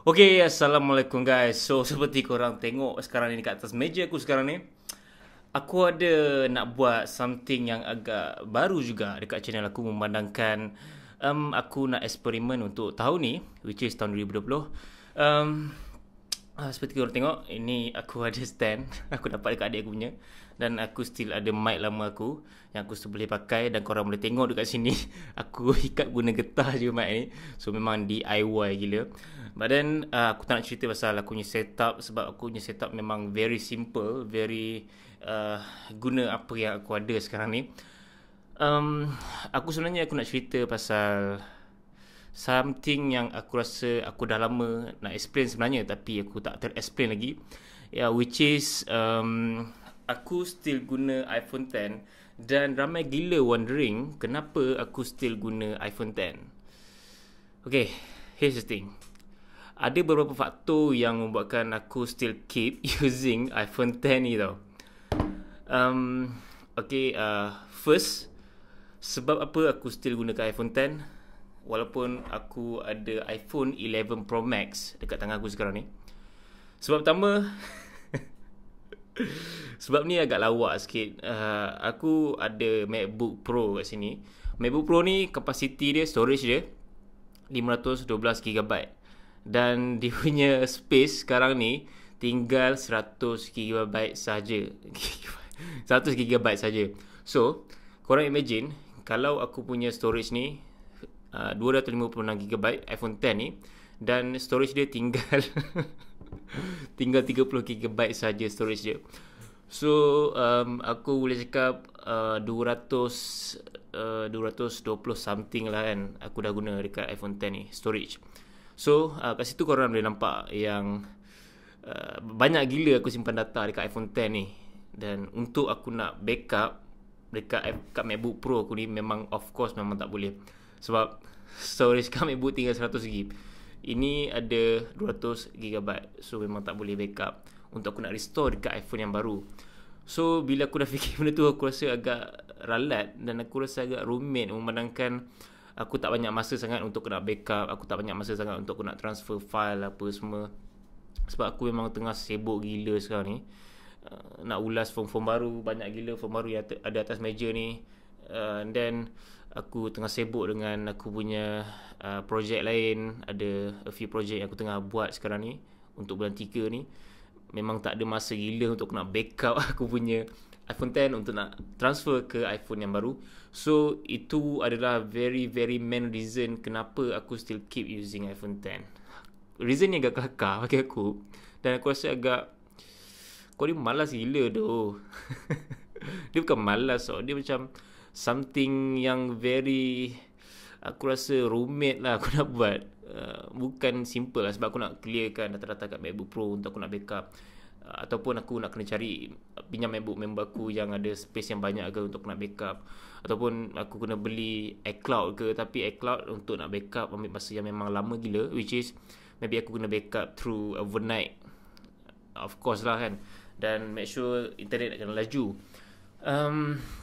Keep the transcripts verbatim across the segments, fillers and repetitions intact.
Okay, Assalamualaikum guys. So, seperti korang tengok sekarang ni dekat atas meja aku sekarang ni, aku ada nak buat something yang agak baru juga dekat channel aku, memandangkan um, aku nak eksperimen untuk tahun ni, which is tahun dua ribu dua puluh. Um, Ah, seperti korang tengok, ini aku ada stand. Aku dapat dekat adik aku punya. Dan aku still ada mic lama aku yang aku still boleh pakai. Dan korang boleh tengok dekat sini, aku ikat guna getah je mic ni. So memang D I Y gila. But then uh, aku tak nak cerita pasal aku punya setup. Sebab aku punya setup memang very simple, very uh, guna apa yang aku ada sekarang ni. um, Aku sebenarnya aku nak cerita pasal something yang aku rasa aku dah lama nak explain sebenarnya, tapi aku tak ter-explain lagi. Yeah, which is um, aku still guna iPhone ten. Dan ramai gila wondering kenapa aku still guna iPhone ten. Okay, here's the thing. Ada beberapa faktor yang membuatkan aku still keep using iPhone ten ni tau. um, Okay, uh, first, sebab apa aku still gunakan iPhone ten walaupun aku ada iPhone eleven Pro Max dekat tangan aku sekarang ni? Sebab pertama, sebab ni agak lawak sikit. uh, Aku ada MacBook Pro kat sini. MacBook Pro ni capacity dia, storage dia lima ratus dua belas gigabyte. Dan dia punya space sekarang ni tinggal seratus gigabyte saja. seratus gigabyte saja. So, korang imagine kalau aku punya storage ni Uh, dua ratus lima puluh enam gigabyte iPhone ten ni, dan storage dia tinggal tinggal tiga puluh gigabyte saja storage dia. So um, aku boleh cakap uh, dua ratus uh, dua ratus dua puluh something lah kan aku dah guna dekat iPhone ten ni storage. So uh, kat situ korang boleh nampak yang uh, banyak gila aku simpan data dekat iPhone ten ni. Dan untuk aku nak backup dekat, dekat MacBook Pro aku ni, memang of course memang tak boleh. Sebab storage kat MacBook tinggal seratus gigabyte. Ini ada dua ratus gigabyte. So memang tak boleh backup untuk aku nak restore dekat iPhone yang baru. So bila aku dah fikir benda tu, aku rasa agak ralat. Dan aku rasa agak rumit, memandangkan aku tak banyak masa sangat untuk nak backup. Aku tak banyak masa sangat untuk aku nak transfer file apa semua. Sebab aku memang tengah sibuk gila sekarang ni. uh, Nak ulas form-form baru. Banyak gila form baru yang ada atas meja ni. uh, And then aku tengah sibuk dengan aku punya uh, projek lain. Ada a few projek yang aku tengah buat sekarang ni untuk bulan tiga ni. Memang tak ada masa gila untuk nak backup aku punya iPhone ten untuk nak transfer ke iPhone yang baru. So itu adalah very very main reason kenapa aku still keep using iPhone ten. Reason ni agak kelakar bagi aku. Dan aku rasa agak, kau ni malas gila tu. Dia bukan malas tau. Dia macam something yang very, aku rasa rumit lah aku nak buat. uh, Bukan simple lah. Sebab aku nak clearkan data-data kat MacBook Pro untuk aku nak backup. uh, Ataupun aku nak kena cari pinjam MacBook member aku yang ada space yang banyak ke untuk nak backup. Ataupun aku kena beli iCloud ke. Tapi iCloud untuk nak backup ambil masa yang memang lama gila. Which is maybe aku kena backup through overnight, of course lah kan. Dan make sure internet nak kena laju. um,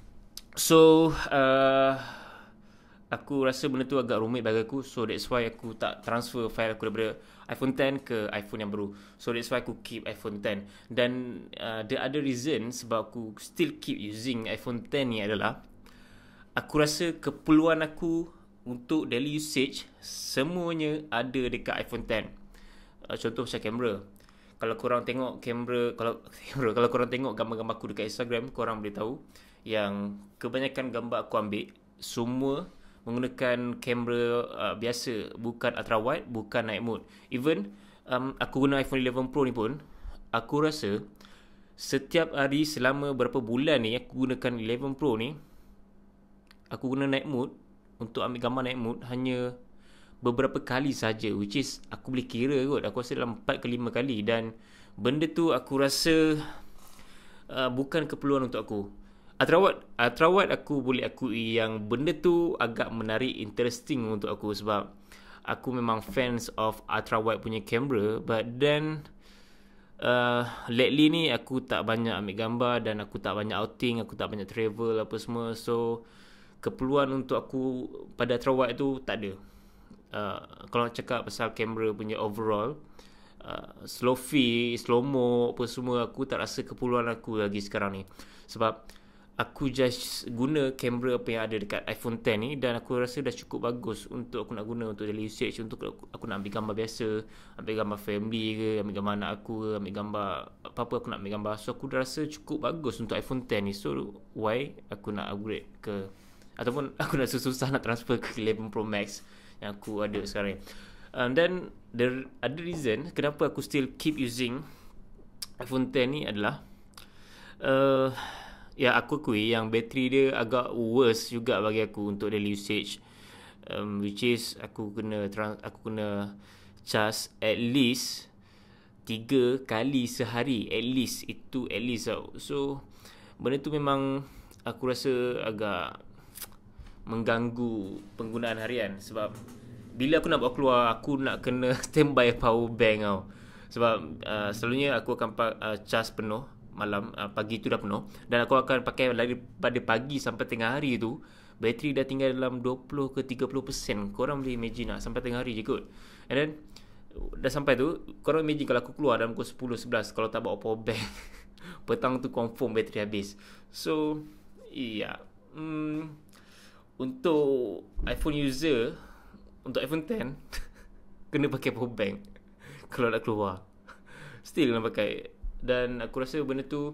So uh, aku rasa benda tu agak rumit bagi aku. So that's why aku tak transfer file aku daripada iPhone ten ke iPhone yang baru. So that's why aku keep iPhone ten. Dan uh, the other reason sebab aku still keep using iPhone ten ni adalah, aku rasa keperluan aku untuk daily usage semuanya ada dekat iPhone ten. uh, Contoh macam kamera. Kalau korang tengok kamera, kalau kamera, kalau korang tengok gambar-gambar aku dekat Instagram, korang boleh tahu yang kebanyakan gambar aku ambil semua menggunakan kamera uh, biasa, bukan ultra wide, bukan night mode. Even um, aku guna iPhone eleven Pro ni pun, aku rasa setiap hari selama berapa bulan ni aku gunakan eleven Pro ni, aku guna night mode untuk ambil gambar night mode hanya beberapa kali saja, which is aku boleh kira kot. Aku rasa dalam empat ke lima kali. Dan benda tu aku rasa uh, bukan keperluan untuk aku. Ultrawide, ultrawide aku boleh akui yang benda tu agak menarik, interesting untuk aku. Sebab aku memang fans of ultrawide punya kamera. But then uh, lately ni aku tak banyak ambil gambar. Dan aku tak banyak outing, aku tak banyak travel apa semua. So keperluan untuk aku pada ultrawide tu tak ada. uh, kalau nak cakap pasal kamera punya overall, uh, slow fi, slow mo apa semua, aku tak rasa keperluan aku lagi sekarang ni. Sebab aku just guna kamera apa yang ada dekat iPhone X ni, dan aku rasa dah cukup bagus untuk aku nak guna untuk daily usage, untuk aku, aku nak ambil gambar biasa, ambil gambar family ke, ambil gambar anak aku ke, ambil gambar apa-apa aku nak ambil gambar. So aku dah rasa cukup bagus untuk iPhone X ni. So why aku nak upgrade ke, ataupun aku nak susah-susah nak transfer ke eleven Pro Max yang aku ada sekarang ni. And then the other reason kenapa aku still keep using iPhone X ni adalah uh, ya, aku akui yang bateri dia agak worse juga bagi aku untuk daily usage, um, which is aku kena trans, aku kena charge at least tiga kali sehari, at least itu at least tau. So benda tu memang aku rasa agak mengganggu penggunaan harian, sebab bila aku nak bawa keluar, aku nak kena standby power bank tau. Sebab uh, selalunya aku akan uh, charge penuh malam, uh, pagi tu dah penuh, dan aku akan pakai daripada pagi sampai tengah hari tu, bateri dah tinggal dalam dua puluh ke tiga puluh peratus. Korang boleh imagine lah, sampai tengah hari je kot. And then dah sampai tu, korang imagine kalau aku keluar dalam pukul sepuluh sebelas, kalau tak bawa power bank petang tu confirm bateri habis. So iya, yeah. hmm, untuk iPhone user, untuk iPhone X kena pakai power bank kalau nak keluar, still kena pakai. Dan aku rasa benda tu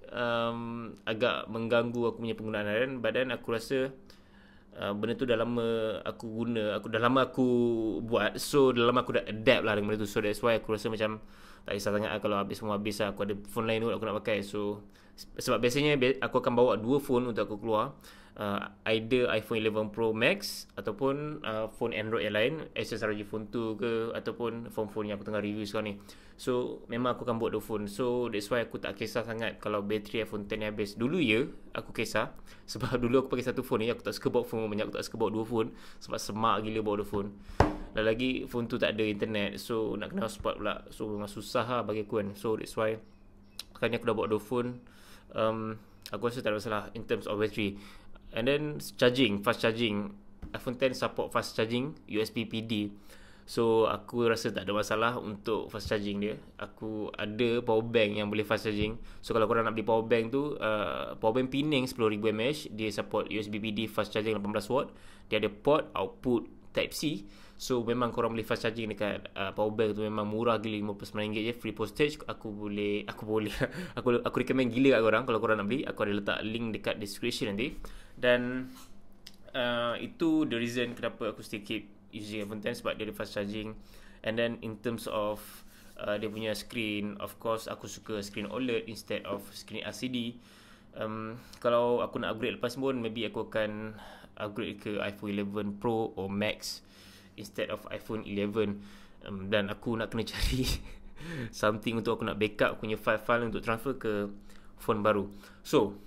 um, agak mengganggu aku punya penggunaan harian. Badan aku rasa uh, benda tu dah lama aku guna, aku dah lama aku buat, so dah lama aku dah adapt lah dengan benda tu. So that's why aku rasa macam tak kisah sangat lah. Kalau habis semua habis lah, aku ada phone lain tu aku nak pakai. So sebab biasanya aku akan bawa dua phone untuk aku keluar, uh, either iPhone eleven Pro Max ataupun uh, phone Android yang lain, S S R G Phone two ke, ataupun phone-phone yang aku tengah review sekarang ni. So memang aku akan bawa dua phone. So that's why aku tak kisah sangat kalau bateri iPhone X ni habis. Dulu ya aku kisah, sebab dulu aku pakai satu phone ni, aku tak suka bawa phone banyak, aku tak suka bawa dua phone, sebab semak gila bawa dua phone. Dan lagi phone tu tak ada internet, so nak kena hotspot pula, so memang susah lah bagi aku kan. So that's why sekarang ni aku dah bawa dua phone. um, Aku rasa tak ada masalah in terms of battery. And then charging, fast charging, iPhone X support fast charging U S B P D. So aku rasa tak ada masalah untuk fast charging dia. Aku ada power bank yang boleh fast charging. So kalau korang nak beli power bank tu, uh, power bank Pening ten thousand mAh, dia support U S B P D fast charging eighteen watt. Dia ada port output Type C. So memang korang boleh fast charging dekat uh, power bank tu. Memang murah gila, lima puluh sembilan ringgit je, free postage. Aku boleh Aku boleh Aku aku recommend gila kat korang. Kalau korang nak beli, aku ada letak link dekat description nanti. Dan uh, itu the reason kenapa aku still keep using iPhone X, sebab dia ada fast charging. And then in terms of uh, dia punya screen, of course aku suka screen O L E D instead of screen L C D. um, Kalau aku nak upgrade lepas pun, maybe aku akan upgrade ke iPhone eleven Pro or Max instead of iPhone eleven. um, Dan aku nak kena cari something untuk aku nak backup punya file-file untuk transfer ke phone baru. So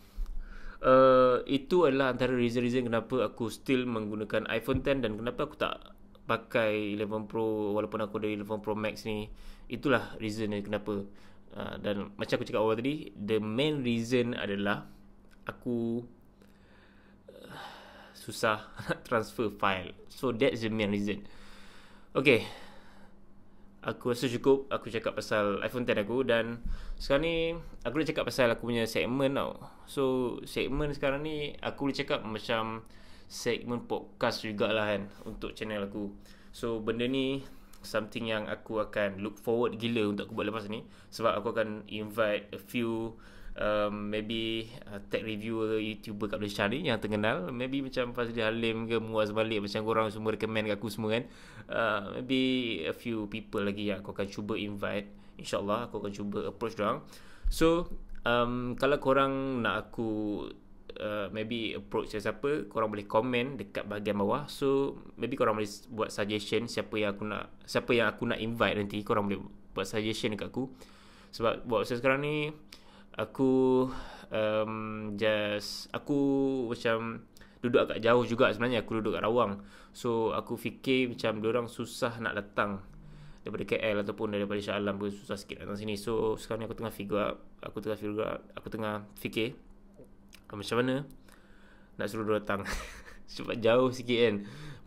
Uh, itu adalah antara reason-reason kenapa aku still menggunakan iPhone X, dan kenapa aku tak pakai eleven Pro walaupun aku ada eleven Pro Max ni. Itulah reason dia kenapa. uh, Dan macam aku cakap awal tadi, the main reason adalah aku uh, susah nak transfer file. So that's the main reason. Okay, aku rasa cukup aku cakap pasal iPhone X aku. Dan sekarang ni aku dah cakap pasal aku punya segmen tau. So segmen sekarang ni aku boleh cakap macam segmen podcast jugalah kan untuk channel aku. So benda ni something yang aku akan look forward gila untuk aku buat lepas ni. Sebab aku akan invite a few um, maybe uh, tech reviewer, YouTuber kat Malaysia ni yang terkenal. Maybe macam Fazli Halim ke, Muaz Malik, macam korang semua recommend kat aku semua kan. uh, Maybe a few people lagi yang aku akan cuba invite. InsyaAllah aku akan cuba approach dorang. So um, kalau korang nak aku uh, maybe approach siapa, korang boleh komen dekat bahagian bawah. So maybe korang boleh buat suggestion siapa yang aku nak siapa yang aku nak invite nanti. Korang boleh buat suggestion dekat aku. Sebab buat masa sekarang ni aku um, just aku macam duduk agak jauh juga sebenarnya. Aku duduk kat Rawang. So aku fikir macam diorang susah nak datang daripada K L ataupun daripada Shah Alam pun susah sikit datang sini. So sekarang ni aku tengah figure out, Aku tengah figure out, Aku tengah fikir macam mana nak suruh dia datang. Sebab jauh sikit kan.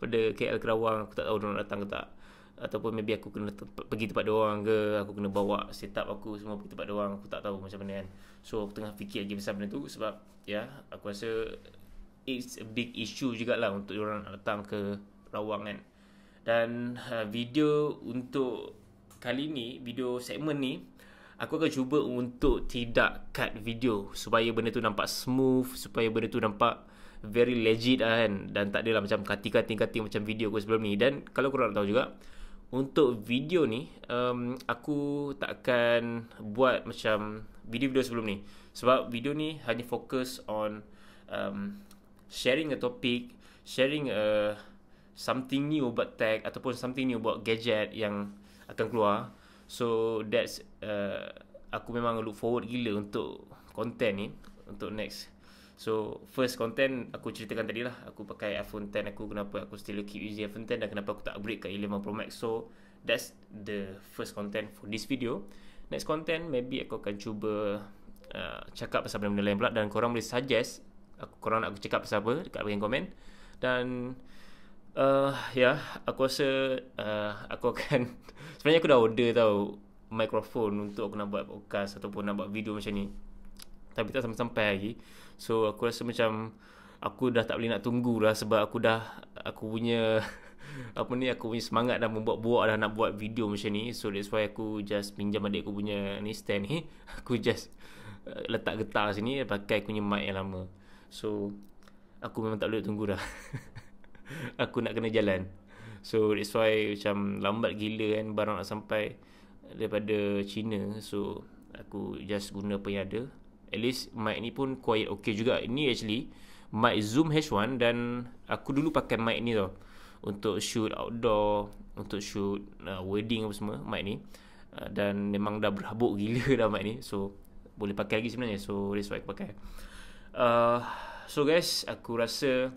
daripada K L Kerawang, aku tak tahu diorang datang ke tak. Ataupun maybe aku kena te- pergi tempat diorang ke, aku kena bawa setup aku semua pergi tempat diorang, aku tak tahu macam mana kan. So aku tengah fikir lagi pasal benda tu, sebab ya, yeah, aku rasa it's a big issue jugalah untuk diorang nak datang ke Kerawang kan. Dan uh, video untuk kali ni, video segmen ni, aku akan cuba untuk tidak cut video supaya benda tu nampak smooth, supaya benda tu nampak very legit lah kan, dan tak adalah macam cutting-cutting macam video aku sebelum ni. Dan kalau korang nak tahu juga, untuk video ni um, aku tak akan buat macam video-video sebelum ni, sebab video ni hanya fokus on um, sharing a topic, sharing a something new about tech ataupun something new about gadget yang akan keluar. So that's uh, aku memang look forward gila untuk content ni, untuk next. So first content aku ceritakan tadi lah, aku pakai iPhone ten aku, kenapa aku still keep using iPhone ten dan kenapa aku tak upgrade ke eleven Pro Max. So that's the first content for this video. Next content maybe aku akan cuba uh, cakap pasal benda-benda lain pula, dan korang boleh suggest aku, korang nak aku cakap pasal apa dekat bahagian komen. Dan uh, ya yeah, aku rasa uh, aku akan sebenarnya aku dah order tau mikrofon untuk aku nak buat podcast ataupun nak buat video macam ni, tapi tak sampai-sampai lagi. So aku rasa macam aku dah tak boleh nak tunggu lah, sebab aku dah aku punya apa ni, aku punya semangat dah membuat-buat dah nak buat video macam ni. So that's why aku just pinjam adik aku punya ni stand ni, aku just uh, letak getar sini, pakai aku punya mic yang lama. So aku memang tak boleh tunggu dah. Aku nak kena jalan. So that's why macam lambat gila kan barang nak sampai daripada China. So aku just guna apa yang ada. At least mic ni pun quiet okay juga. Ini actually mic Zoom H one, dan aku dulu pakai mic ni tau untuk shoot outdoor, untuk shoot uh, wedding apa semua, mic ni. Uh, dan memang dah berhabuk gila dah mic ni. So boleh pakai lagi sebenarnya. So that's why aku pakai. Uh, so guys, aku rasa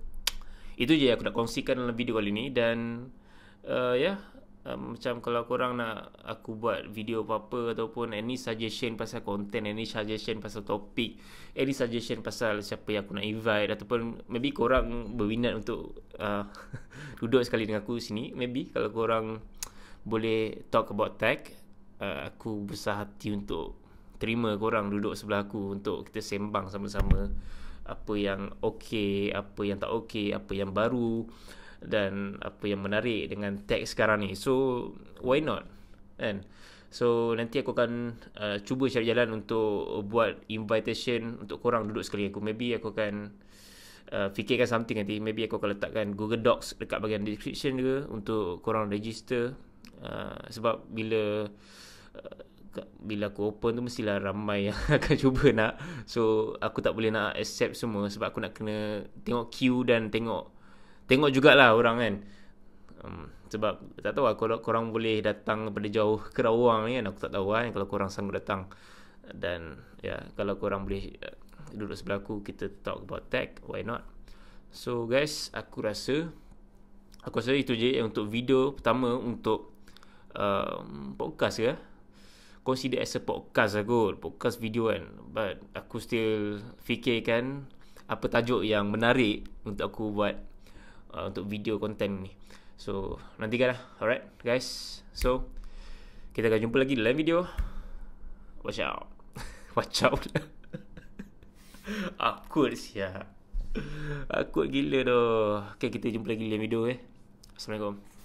itu je yang aku nak kongsikan dalam video kali ni. Dan uh, ya yeah, Um, macam kalau korang nak aku buat video apa-apa ataupun any suggestion pasal content, any suggestion pasal topik, any suggestion pasal siapa yang aku nak invite, ataupun maybe korang berminat untuk uh, duduk sekali dengan aku sini, maybe kalau korang boleh talk about tech, uh, aku besar hati untuk terima korang duduk sebelah aku untuk kita sembang sama-sama apa yang okey, apa yang tak okey, apa yang baru dan apa yang menarik dengan tech sekarang ni. So why not kan? So nanti aku akan uh, cuba cari jalan untuk buat invitation untuk korang duduk sekali aku. Maybe aku akan uh, fikirkan something nanti. Maybe aku akan letakkan Google Docs dekat bahagian description juga untuk korang register. uh, Sebab bila uh, bila aku open tu mestilah ramai yang akan cuba nak. So aku tak boleh nak accept semua, sebab aku nak kena tengok queue dan tengok Tengok jugalah orang kan. um, Sebab tak tahu lah, kalau korang boleh datang daripada jauh Kerawang ni kan, aku tak tahu kan kalau korang sanggup datang. Dan ya, kalau korang boleh uh, duduk sebelah aku, kita talk about tech, why not. So guys, aku rasa Aku rasa itu je untuk video pertama untuk um, podcast ke. Consider as a podcast lah kot, podcast video kan. But aku still fikirkan apa tajuk yang menarik untuk aku buat Uh, untuk video konten ni. So nantikan lah. Alright guys, so kita akan jumpa lagi dalam video. Watch out. Watch out. Awkward siap. Awkward gila doh. Okay, kita jumpa lagi dalam video eh. Assalamualaikum.